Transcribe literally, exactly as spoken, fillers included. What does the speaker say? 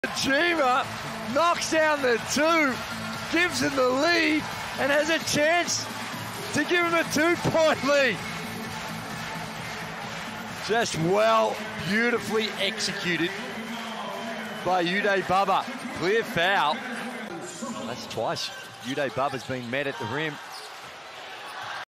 Achiever knocks down the two, gives him the lead, and has a chance to give him a two-point lead. Just well, beautifully executed by Yudai Baba. Clear foul. That's twice Yudai Baba's been met at the rim.